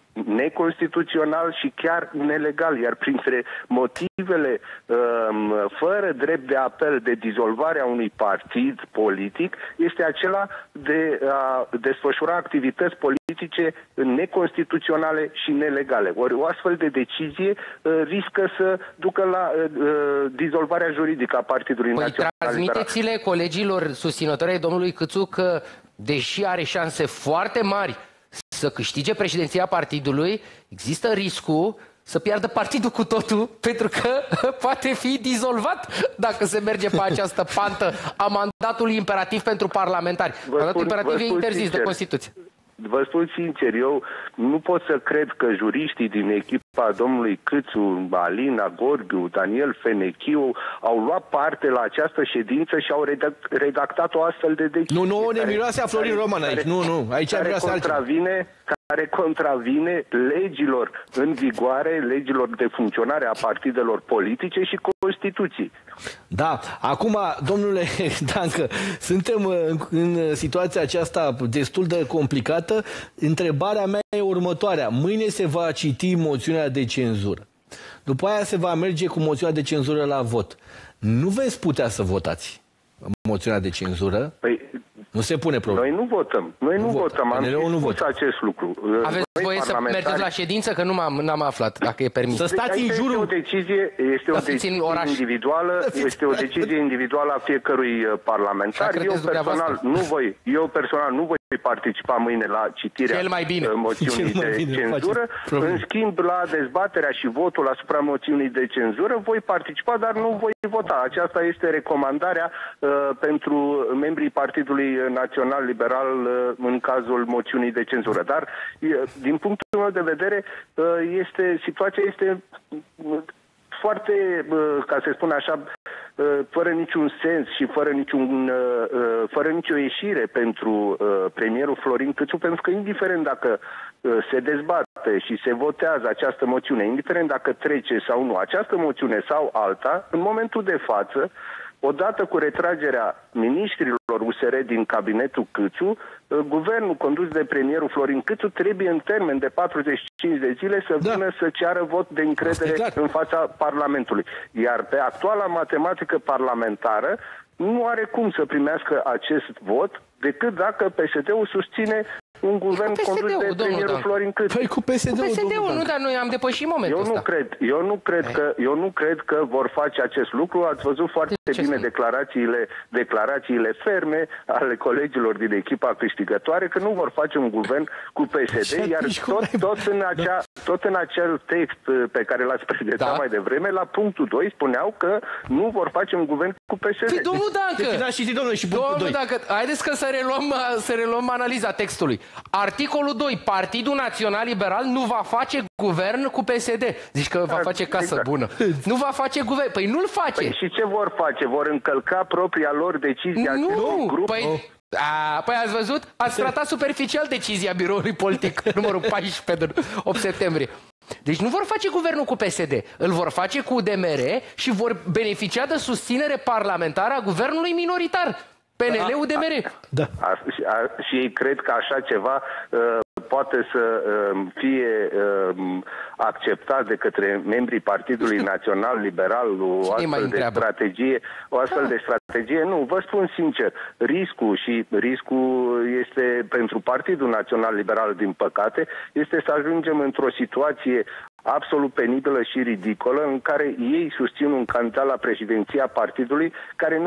neconstituțional și chiar nelegal, iar printre motivele um, fără drept de apel de dizolvare a unui partid politic este acela de a desfășura activități politice neconstituționale și nelegale. Ori o astfel de decizie uh, riscă să ducă la uh, dizolvarea juridică a Partidului păi Național. Transmiteți-le colegilor susținători ai domnului Câțu că, deși are șanse foarte mari să câștige președinția partidului, există riscul să piardă partidul cu totul, pentru că poate fi dizolvat dacă se merge pe această pantă a mandatului imperativ pentru parlamentari. Vă Mandatul spun, imperativ vă e spun interzis sincer, de Constituție. Vă spun sincer, eu nu pot să cred că juriștii din echipa domnului Câțu, Alina Gorghiu, Daniel Fenechiu au luat parte la această ședință și au redactat o astfel de decizie. Nu, nu, ne miroase a Florin Roman aici. Nu, nu, aici care miroase contravine, care contravine legilor în vigoare, legilor de funcționare a partidelor politice și Constituției. Da, acum, domnule Dancă, suntem în, în situația aceasta destul de complicată. Întrebarea mea e următoarea. Mâine se va citi moțiunea de cenzură. După aia se va merge cu moțiunea de cenzură la vot. Nu veți putea să votați moțiunea de cenzură? Păi, nu se pune problema. Noi nu votăm. Noi nu, nu votăm. Am spus nu vot. acest lucru. Aveți Noi, voie să mergeți la ședință? Că nu n-am aflat, dacă e permis. Să stați deci, în jurul... Este o decizie, este o decizie individuală, este o decizie individuală a fiecărui parlamentar. Eu personal, nu voi, eu personal nu voi participa mâine la citirea moțiunii de cenzură. În schimb, la dezbaterea și votul asupra moțiunii de cenzură voi participa, dar nu voi vota. Aceasta este recomandarea uh, pentru membrii Partidului Național Liberal uh, în cazul moțiunii de cenzură. Dar, uh, din punctul meu de vedere, uh, este, situația este uh, foarte, uh, ca să spun așa, uh, fără niciun sens și fără, niciun, uh, uh, fără nicio ieșire pentru uh, premierul Florin Câțu, pentru că indiferent dacă uh, se dezbate și se votează această moțiune, indiferent dacă trece sau nu, această moțiune sau alta, în momentul de față, odată cu retragerea miniștrilor U S R din cabinetul Câțu, guvernul condus de premierul Florin Câțu trebuie în termen de patruzeci și cinci de zile să vină da. să ceară vot de încredere în fața Parlamentului. Iar pe actuala matematică parlamentară nu are cum să primească acest vot decât dacă P S D-ul susține un guvern condus de premierul Florin Câțu. Păi cu P S D-ul, P S D-ul nu, dar noi am depășit momentul eu nu ăsta. cred, eu nu cred că eu nu cred că vor face acest lucru. Ați văzut foarte de bine declarațiile declarațiile ferme ale colegilor din echipa câștigătoare că nu vor face un guvern cu P S D, iar tot, tot în acea tot în acel text pe care l-ați prezentat da. mai devreme, la punctul doi spuneau că nu vor face un guvern cu P S D. Păi, domnul Dancă, deci, domnule, și domnul Dancă, haideți că să reluăm, să reluăm analiza textului. Articolul doi. Partidul Național Liberal nu va face guvern cu P S D. Zici că va face casă exact. bună. Nu va face guvern. Păi nu-l face. Păi și ce vor face? Vor încălca propria lor decizie a nu. grup? Păi, oh. a, păi ați văzut? Ați tratat superficial decizia biroului politic numărul paisprezece din opt septembrie. Deci nu vor face guvernul cu P S D. Îl vor face cu U D M R și vor beneficia de susținere parlamentară a guvernului minoritar. P N L-U D M R. Da. A, a, și ei cred că așa ceva uh, poate să uh, fie uh, acceptat de către membrii Partidului Național Liberal o astfel de strategie, o astfel de strategie. Nu, vă spun sincer, riscul și riscul este pentru Partidul Național Liberal, din păcate, este să ajungem într-o situație absolut penibilă și ridicolă în care ei susțin un candidat la președinția partidului care nu va mai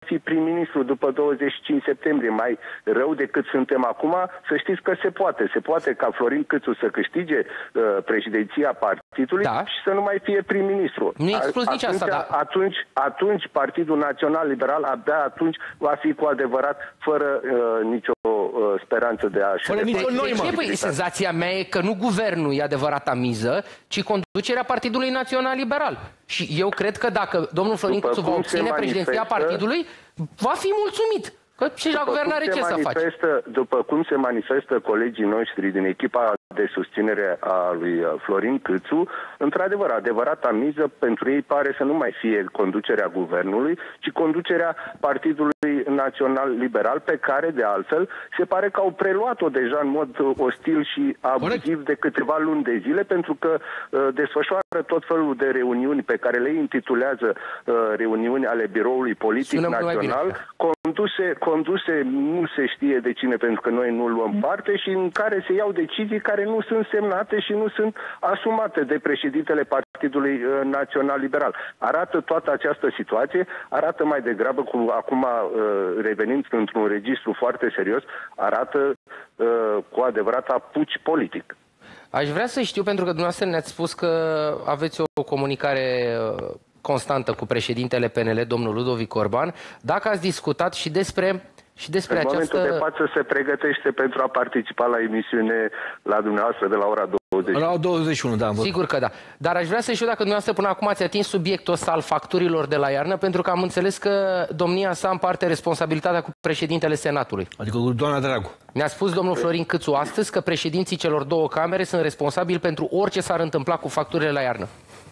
fi prim-ministru după douăzeci și cinci septembrie, mai rău decât suntem acum, să știți că se poate. Se poate ca Florin Câțu să câștige uh, președinția partidului, da, și să nu mai fie prim-ministru. Nu e exclus nici asta, da. Atunci, atunci Partidul Național Liberal abia atunci va fi cu adevărat fără uh, nicio uh, speranță de a-și... Fără nicio noimă. Păi, senzația mea e că nu guvernul e adevărata miză, ci conducerea Partidului Național Liberal. Și eu cred că dacă domnul Florin Câțu va obține președinția partidului, va fi mulțumit. Că și la guvernare ce să faci? După cum se manifestă colegii noștri din echipa de susținere a lui Florin Câțu, într-adevăr, adevărata miză pentru ei pare să nu mai fie conducerea guvernului, ci conducerea Partidului Național Liberal, pe care, de altfel, se pare că au preluat-o deja în mod ostil și abuziv de câteva luni de zile, pentru că uh, desfășoară tot felul de reuniuni pe care le intitulează uh, reuniuni ale Biroului Politic Sună Național, conduse, conduse nu se știe de cine, pentru că noi nu luăm parte, și în care se iau decizii care nu sunt semnate și nu sunt asumate de președintele Partidului Național Liberal. Arată toată această situație, arată mai degrabă, cu, acum revenind într-un registru foarte serios, arată cu adevărat apuci politic. Aș vrea să știu, pentru că dumneavoastră ne-ați spus că aveți o comunicare constantă cu președintele P N L, domnul Ludovic Orban, dacă ați discutat și despre Și despre în această... momentul de față se pregătește pentru a participa la emisiune la dumneavoastră de la ora douăzeci. La douăzeci și unu, da. Sigur că da. Dar aș vrea să știu dacă dumneavoastră până acum ați atins subiectul ăsta al facturilor de la iarnă, pentru că am înțeles că domnia sa împarte responsabilitatea cu președintele Senatului. Adică cu doamna Dragu. Ne-a spus domnul Florin Câțu astăzi că președinții celor două camere sunt responsabili pentru orice s-ar întâmpla cu facturile la iarnă.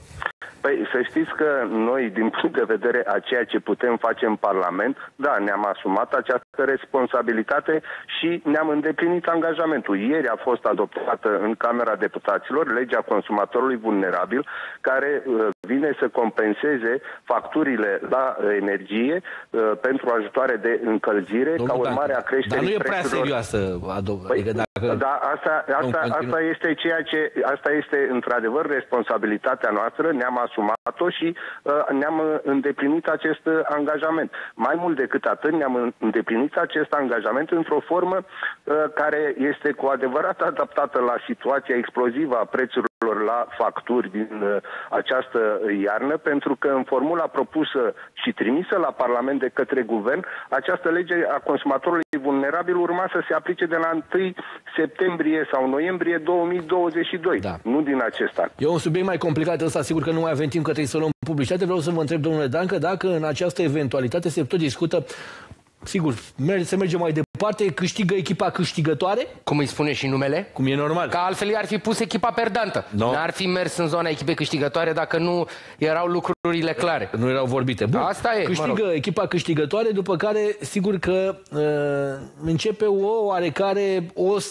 Păi să știți că noi, din punct de vedere a ceea ce putem face în Parlament, da, ne-am asumat această responsabilitate și ne-am îndeplinit angajamentul. Ieri a fost adoptată în Camera Deputaților legea consumatorului vulnerabil, care uh, vine să compenseze facturile la energie uh, pentru ajutoare de încălzire, Domnul ca urmare a creșterii prețurilor. Dar nu e prea serioasă, păi, adică dacă da, asta, asta, asta este ceea ce, asta este într-adevăr responsabilitatea noastră, ne-am asumat-o și uh, ne-am îndeplinit acest angajament. Mai mult decât atât, ne-am îndeplinit acest angajament într-o formă uh, care este cu adevărat adaptată la situația explozivă a prețurilor la facturi din uh, această iarnă, pentru că în formula propusă și trimisă la Parlament de către Guvern, această lege a consumatorului vulnerabil urma să se aplice de la întâi septembrie sau noiembrie două mii douăzeci și doi, da, nu din acest an. E un subiect mai complicat ăsta, sigur că nu mai avem timp, că trebuie să luăm publicitate. Vreau să vă întreb, domnule Dancă, dacă în această eventualitate se tot discută, sigur, se merge mai departe, câștigă echipa câștigătoare. Cum îi spune și numele? Cum e normal. Că altfel i-ar fi pus echipa perdantă. No. N-ar fi mers în zona echipei câștigătoare dacă nu erau lucrurile clare. Nu erau vorbite. Bun. Asta e, câștigă mă rog. echipa câștigătoare, după care, sigur că uh, începe o oarecare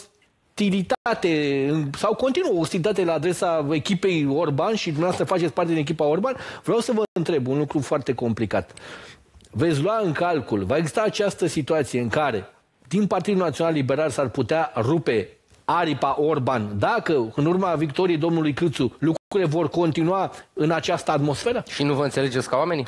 ostilitate, sau continuă ostilitate la adresa echipei Orban și dumneavoastră faceți parte din echipa Orban. Vreau să vă întreb un lucru foarte complicat. Veți lua în calcul, va exista această situație în care din Partidul Național Liberal s-ar putea rupe aripa Orban, dacă în urma victoriei domnului Câțu lucrurile vor continua în această atmosferă? Și nu vă înțelegeți ca oamenii?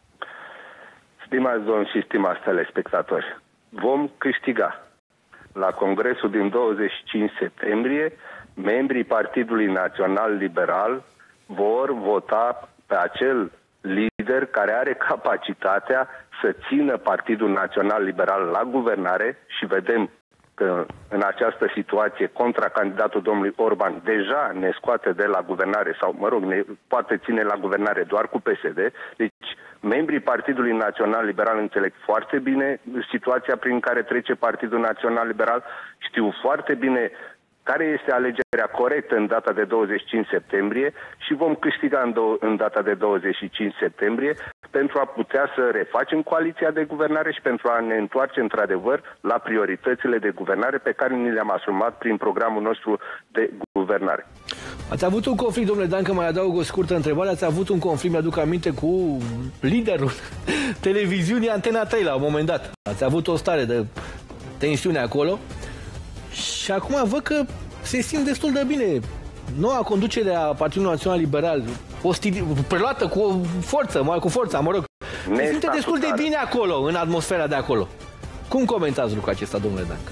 Stimați domni și stimați telespectatori, vom câștiga. La Congresul din douăzeci și cinci septembrie, membrii Partidului Național Liberal vor vota pe acel lider care are capacitatea să țină Partidul Național Liberal la guvernare și vedem că în această situație contracandidatul domnului Orban deja ne scoate de la guvernare sau, mă rog, ne poate ține la guvernare doar cu P S D. Deci membrii Partidului Național Liberal înțeleg foarte bine situația prin care trece Partidul Național Liberal, știu foarte bine care este alegerea corectă în data de douăzeci și cinci septembrie și vom câștiga în, în data de douăzeci și cinci septembrie pentru a putea să refacem coaliția de guvernare și pentru a ne întoarce într-adevăr la prioritățile de guvernare pe care ni le-am asumat prin programul nostru de guvernare. Ați avut un conflict, domnule Dancă, mai adaug o scurtă întrebare, ați avut un conflict, mi-aduc aminte, cu liderul televiziunii Antena trei la un moment dat. Ați avut o stare de tensiune acolo. Și acum văd că se simt destul de bine. Noua conducere a Partidului Național Liberal, preluată cu forță, mai cu forța, mă rog, Se simte destul de bine acolo, în atmosfera de acolo. Cum comentați lucrul acesta, domnule Dancă?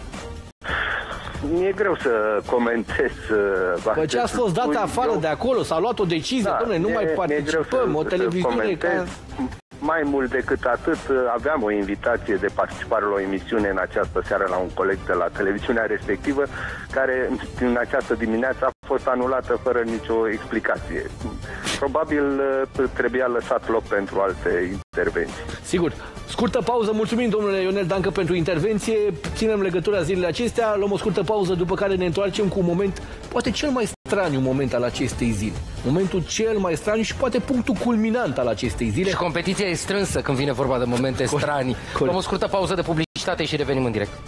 Mi-e greu să comentez. Păi ce ați fost dat afară eu... de acolo? S-a luat o decizie, da, domnule, nu mai participăm, o televiziune ca... Mai mult decât atât, aveam o invitație de participare la o emisiune în această seară la un coleg de la televiziunea respectivă, care în această dimineață a fost anulată fără nicio explicație. Probabil trebuia lăsat loc pentru alte intervenții. Sigur. Scurtă pauză. Mulțumim, domnule Ionel Dancă, pentru intervenție. Ținem legătura zilele acestea, luăm o scurtă pauză, după care ne întoarcem cu un moment, poate cel mai straniu moment al acestei zile. Momentul cel mai straniu și poate punctul culminant al acestei zile. Și competiția e strânsă când vine vorba de momente Cor stranii. Corect. Luăm o scurtă pauză de publicitate și revenim în direct.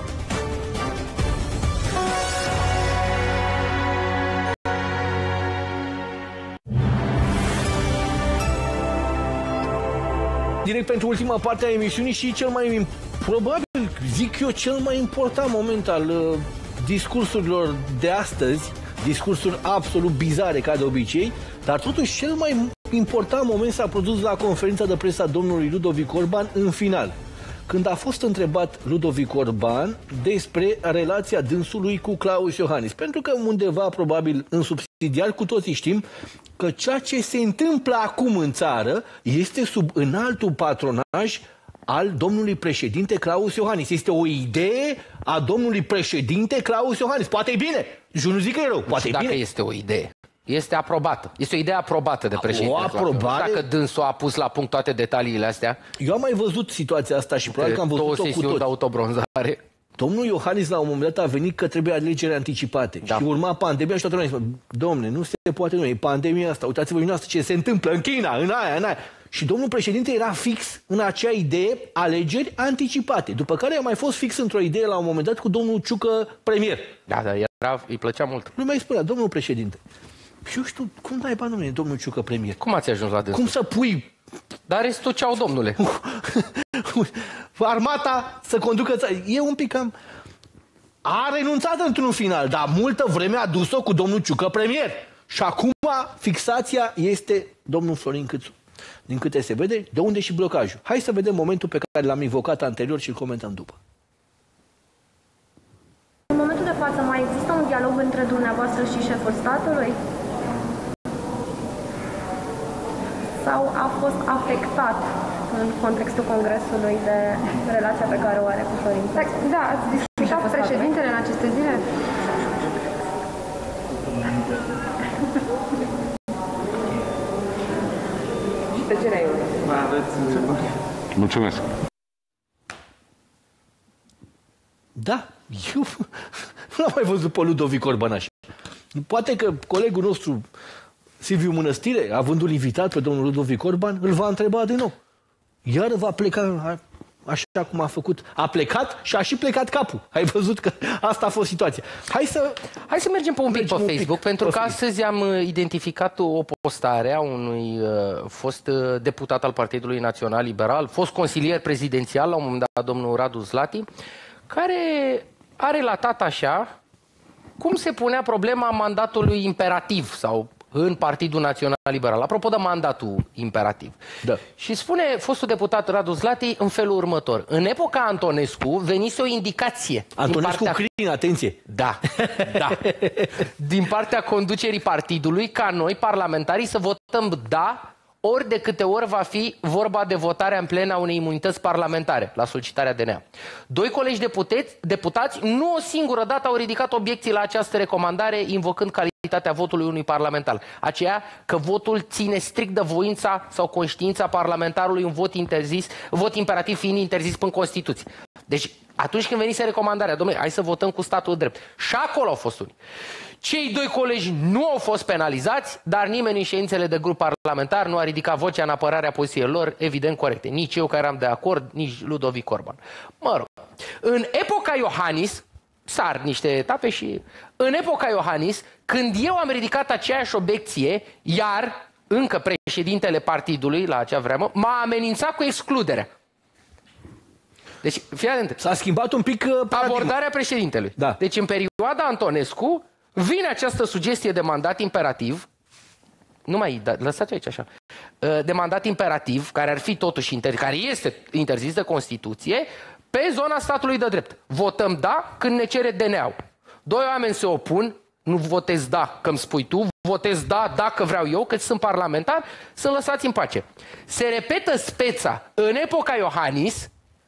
Direct pentru ultima parte a emisiunii și cel mai, probabil, zic eu, cel mai important moment al uh, discursurilor de astăzi, discursuri absolut bizare ca de obicei, dar totuși cel mai important moment s-a produs la conferința de presă a domnului Ludovic Orban în final, când a fost întrebat Ludovic Orban despre relația dânsului cu Klaus Iohannis. Pentru că undeva, probabil, în subsidiar, cu toții știm că ceea ce se întâmplă acum în țară este sub înaltul patronaj al domnului președinte Klaus Iohannis. Este o idee a domnului președinte Klaus Iohannis. Poate e bine. Eu nu zic că e rău. Poate e bine. Dacă este o idee. Este aprobată. Este o idee aprobată de președinte. O aprobare... Dacă dânsul a pus la punct toate detaliile astea. Eu am mai văzut situația asta și probabil că am văzut-o cu toți. Două sesiuni de autobronzare. Domnul Iohannis la un moment dat a venit că trebuie alegeri anticipate. Da. Și urma pandemia și toată lumea zis, domne, nu se poate, nu, e pandemia asta, uitați-vă dumneavoastră ce se întâmplă în China, în aia, în aia. Și domnul președinte era fix în acea idee, alegeri anticipate. După care a mai fost fix într-o idee la un moment dat cu domnul Ciucă premier. Da, da, era, îi plăcea mult. Lumea îi spunea, domnul președinte, și eu știu, cum dai bani, domnule, domnul Ciucă premier? Cum ați ajuns la dânsul? Cum să pui... Dar restul ce au, domnule? Armata să conducă... E un pic cam... A renunțat într-un final, dar multă vreme a dus-o cu domnul Ciucă premier. Și acum fixația este domnul Florin Câțu. Din câte se vede, de unde și blocajul. Hai să vedem momentul pe care l-am invocat anterior și îl comentăm după. În momentul de față mai există un dialog între dumneavoastră și șeful statului? Sau a fost afectat în contextul Congresului de relația pe care o are cu Florin Câțu? Da, ați discutat președintele în aceste zile? Și tăcerea eu. Mulțumesc. Da, eu nu l-am mai văzut pe Ludovic Orban așa. Poate că colegul nostru Silviu Mănăstire, avându-l invitat pe domnul Ludovic Orban, îl va întreba din nou. Iar va pleca așa cum a făcut. A plecat și a și plecat capul. Ai văzut că asta a fost situația. Hai să, Hai să mergem pe un pic pe Facebook, pic, pentru că astăzi am identificat o postare a unui uh, fost uh, deputat al Partidului Național Liberal, fost consilier prezidențial la un moment dat, domnul Radu Zlati, care a relatat așa cum se punea problema mandatului imperativ sau în Partidul Național Liberal. Apropo de mandatul imperativ. Da. Și spune fostul deputat Radu Zlati în felul următor. În epoca Antonescu venise o indicație. Antonescu partea... Crin, atenție! Da, da. Din partea conducerii partidului, ca noi, parlamentarii, să votăm da ori de câte ori va fi vorba de votarea în plen a unei imunități parlamentare, la solicitarea D N A. Doi colegi deputați, deputați nu o singură dată au ridicat obiecții la această recomandare, invocând calitatea votului unui parlamentar. Aceea că votul ține strict de voința sau conștiința parlamentarului, un vot interzis, vot imperativ fiind interzis prin Constituție. Deci, atunci când venise recomandarea, domnule, hai să votăm cu statul drept. Și acolo au fost unii. Cei doi colegi nu au fost penalizați, dar nimeni în ședințele de grup parlamentar nu a ridicat vocea în apărarea poziției lor, evident corecte. Nici eu care eram de acord, nici Ludovic Orban. Mă rog, în epoca Iohannis, sar niște etape și... În epoca Iohannis, când eu am ridicat aceeași obiecție, iar încă președintele partidului, la acea vreme, m-a amenințat cu excluderea. Deci, fii atent. S-a schimbat un pic uh, abordarea președintelui. Da. Deci, în perioada Antonescu, vine această sugestie de mandat imperativ nu mai, da, lăsați aici așa, de mandat imperativ, care ar fi totuși, inter, care este interzis de Constituție, pe zona statului de drept. Votăm da când ne cere D N A-ul. Doi oameni se opun, nu votez da că îmi spui tu, votez da dacă vreau eu, că sunt parlamentar, să lăsați în pace. Se repetă speța în epoca Iohannis,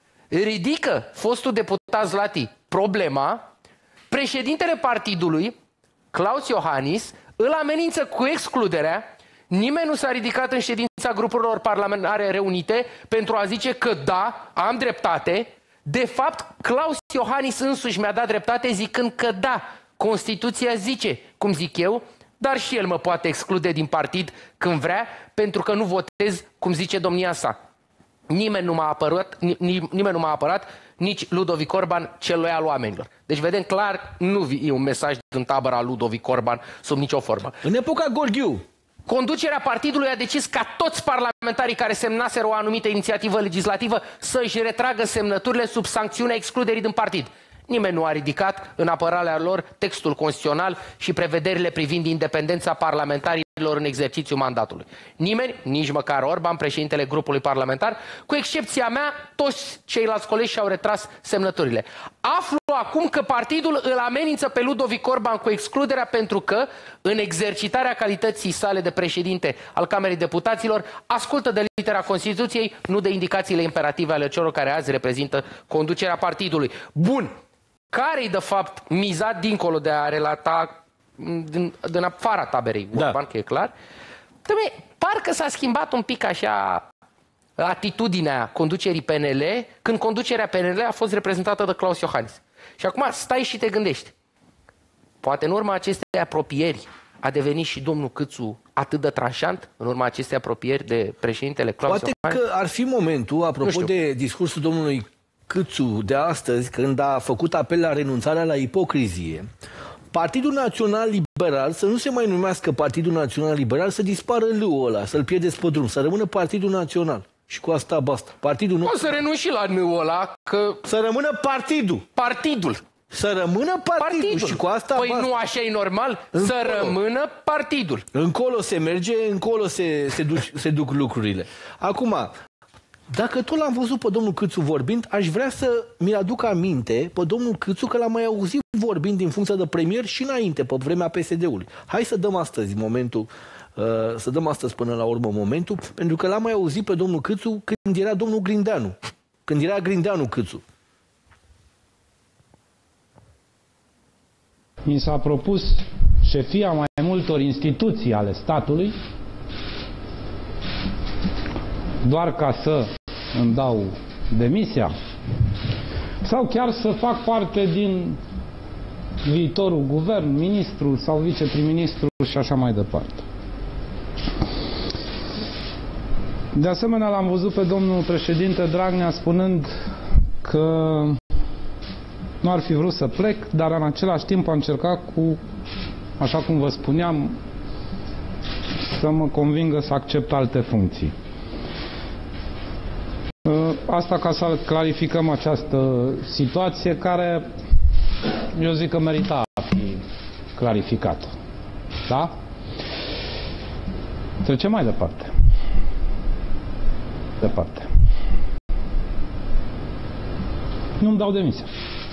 ridică fostul deputat Zlati problema, președintele partidului, Klaus Iohannis, îl amenință cu excluderea. Nimeni nu s-a ridicat în ședința grupurilor parlamentare reunite pentru a zice că da, am dreptate. De fapt, Klaus Iohannis însuși mi-a dat dreptate zicând că da, Constituția zice, cum zic eu, dar și el mă poate exclude din partid când vrea, pentru că nu votez cum zice domnia sa. Nimeni nu m-a apărat, nimeni nu m-a apărat, nici Ludovic Orban, cel loial oamenilor. Deci vedem clar, nu e un mesaj din tabăra Ludovic Orban sub nicio formă. În epoca Gorghiu, conducerea partidului a decis ca toți parlamentarii care semnaseră o anumită inițiativă legislativă să-și retragă semnăturile sub sancțiunea excluderii din partid. Nimeni nu a ridicat în apărarea lor textul constituțional și prevederile privind independența parlamentarilor în exercițiul mandatului. Nimeni, nici măcar Orban, președintele grupului parlamentar, cu excepția mea, toți ceilalți colegi și-au retras semnăturile. Aflu acum că partidul îl amenință pe Ludovic Orban cu excluderea pentru că, în exercitarea calității sale de președinte al Camerei Deputaților, ascultă de litera Constituției, nu de indicațiile imperative ale celor care azi reprezintă conducerea partidului. Bun! Care-i, de fapt, miza dincolo de a relata din, din afara taberei Orban, da, că e clar? Dă-mi, parcă s-a schimbat un pic așa atitudinea conducerii P N L când conducerea P N L a fost reprezentată de Klaus Iohannis. Și acum stai și te gândești. Poate în urma acestei apropieri a devenit și domnul Câțu atât de tranșant în urma acestei apropieri de președintele Klaus Poate Iohannis? că ar fi momentul, apropo de discursul domnului Câțu de astăzi, când a făcut apel la renunțarea la ipocrizie, Partidul Național Liberal să nu se mai numească Partidul Național Liberal, să dispară lâul ăla, să-l pierdeți pe drum, să rămână Partidul Național. Și cu asta basta. Partidul nu... O să renunți și la lâul ăla, că... Să rămână partidul. Partidul. Să rămână partidul. partidul. Și cu asta păi basta. Nu așa e normal? Încolo. Să rămână partidul. Încolo se merge, încolo se, se, duc, se duc lucrurile. Acum... Dacă tot l-am văzut pe domnul Câțu vorbind, aș vrea să mi-l aduc aminte pe domnul Câțu că l-am mai auzit vorbind din funcția de premier și înainte, pe vremea P S D-ului. Hai să dăm astăzi momentul, uh, să dăm astăzi până la urmă momentul, pentru că l-am mai auzit pe domnul Câțu când era domnul Grindeanu. Când era Grindeanu Câțu. Mi s-a propus șefia mai multor instituții ale statului doar ca să îmi dau demisia sau chiar să fac parte din viitorul guvern, ministru sau viceprim-ministru și așa mai departe. De asemenea, l-am văzut pe domnul președinte Dragnea spunând că nu ar fi vrut să plec, dar în același timp a încercat cu, așa cum vă spuneam, să mă convingă să accept alte funcții. Asta ca să clarificăm această situație care, eu zic că merita a fi clarificată. Da? Trecem mai departe. Departe. Nu-mi dau demisia.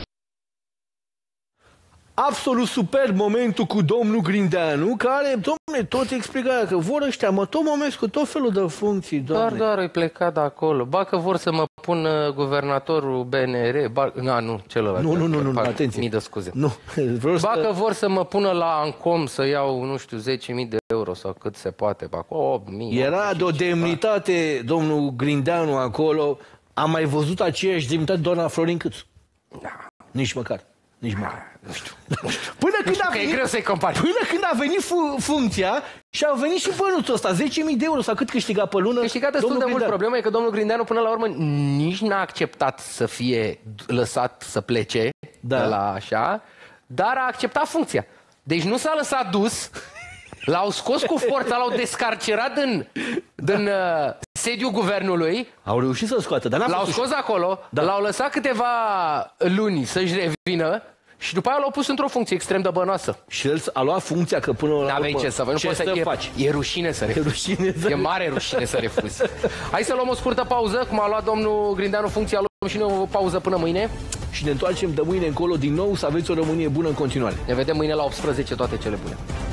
Absolut super momentul cu domnul Grindeanu, care, domnule, tot explica că vor ăștia, mă, tot moment cu tot felul de funcții, domnule. Doar, doar îi pleca de acolo. Ba că vor să mă pună guvernatorul B N R, ba, na, nu, celălalt. Nu, nu, nu, nu, atenție. Mii de scuze. Nu, vreau ba să... că vor să mă pună la Ancom să iau, nu știu, zece mii de euro sau cât se poate, ba, opt mii. Era de o demnitate, domnul Grindeanu, acolo. Am mai văzut aceeași demnitate doar la Florin Câțu. Da. Nici măcar. Nici măcar. Nu știu. Până nu când știu a venit, e greu să-i compari. Până când a venit fu funcția și a venit și bănuțul ăsta, zece mii de euro sau cât câștiga pe lună. Câștiga destul de mult. Problema e că domnul Grindeanu până la urmă nici n-a acceptat să fie lăsat să plece, da, de la așa, dar a acceptat funcția. Deci nu s-a lăsat dus, l-au scos cu forța, l-au descarcerat din, din uh, sediul guvernului. Au reușit să-l scoată, dar n-a L-au scos acolo, da, l-au lăsat câteva luni să-și revină Și după aia l-au pus într-o funcție extrem de bănoasă. Și el a luat funcția că până la urmă... N-aveai ce să, nu ce poți să, să e, faci? E rușine să refuzi. E, rușine să... e mare rușine să refuzi. Hai să luăm o scurtă pauză, cum a luat domnul Grindeanu funcția, luăm și noi o pauză până mâine. Și ne întoarcem de mâine încolo din nou, să aveți o Românie bună în continuare. Ne vedem mâine la optsprezece, toate cele bune.